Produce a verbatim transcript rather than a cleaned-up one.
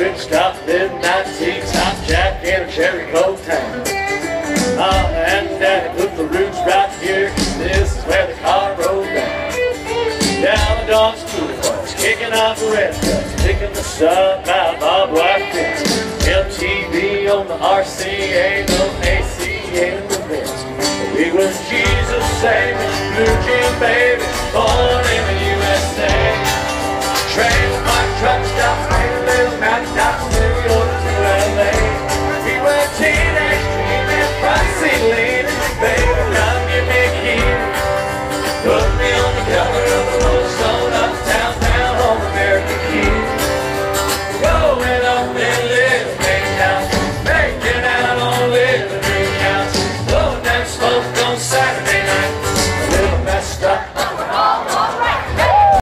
Rich top, midnight tea, top jack, and a cherry coke town. Mom and Daddy put the roots right here, 'cause this is where the car rolled down. Down the Dawn School bus, kicking off the red cuts, picking the stuff out Bob Watkins. M T V on the R C A, no A C A in the Vince. We was Jesus saving, Blue Jim baby.